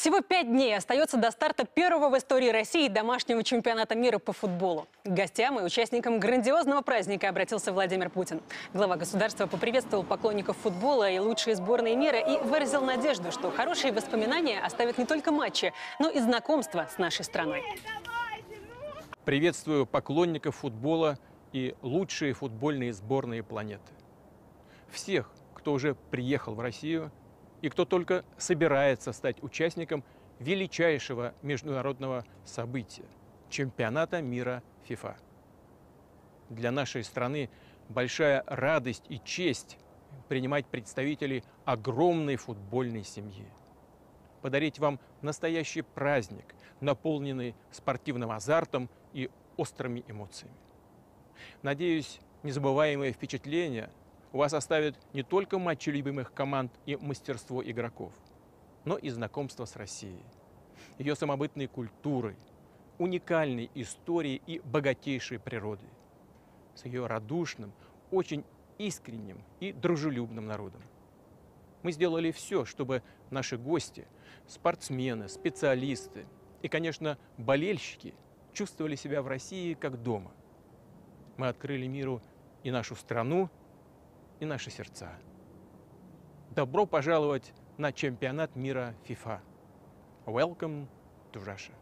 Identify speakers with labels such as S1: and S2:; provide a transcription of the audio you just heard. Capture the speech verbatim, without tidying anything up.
S1: Всего пять дней остается до старта первого в истории России домашнего чемпионата мира по футболу. К гостям и участникам грандиозного праздника обратился Владимир Путин. Глава государства поприветствовал поклонников футбола и лучшие сборные мира и выразил надежду, что хорошие воспоминания оставят не только матчи, но и знакомство с нашей страной.
S2: Приветствую поклонников футбола и лучшие футбольные сборные планеты. Всех, кто уже приехал в Россию и кто только собирается стать участником величайшего международного события – чемпионата мира ФИФА. Для нашей страны большая радость и честь принимать представителей огромной футбольной семьи. Подарить вам настоящий праздник, наполненный спортивным азартом и острыми эмоциями. Надеюсь, незабываемые впечатления у вас оставят не только матчи любимых команд и мастерство игроков, но и знакомство с Россией, ее самобытной культурой, уникальной историей и богатейшей природой, с ее радушным, очень искренним и дружелюбным народом. Мы сделали все, чтобы наши гости, спортсмены, специалисты и, конечно, болельщики чувствовали себя в России как дома. Мы открыли миру и нашу страну, и наши сердца. Добро пожаловать на чемпионат мира ФИФА. Welcome to Russia.